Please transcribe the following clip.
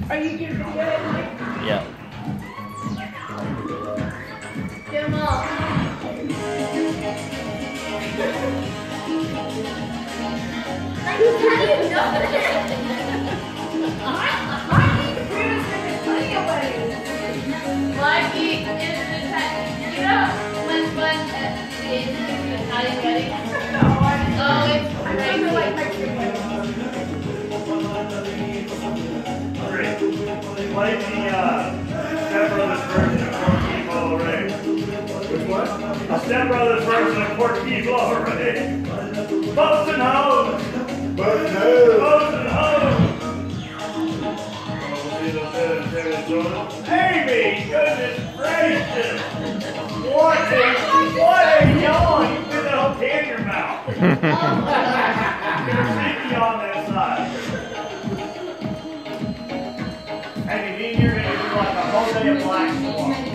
Are you gonna be good? Yeah. Get them all. How do you know that? You know when the Italian wedding? Oh, it's crazy. Play the Step Brothers version of Porky Blow Ray. Which one? The Step Brothers version of Porky Blow Ray. Boats and hoes! Boats and hoes! Boats and hoes! Amy, goodness gracious! What a yawn! You put that whole can in your mouth. You're sticky on that side. And you need you're going to do like a whole day of black swan.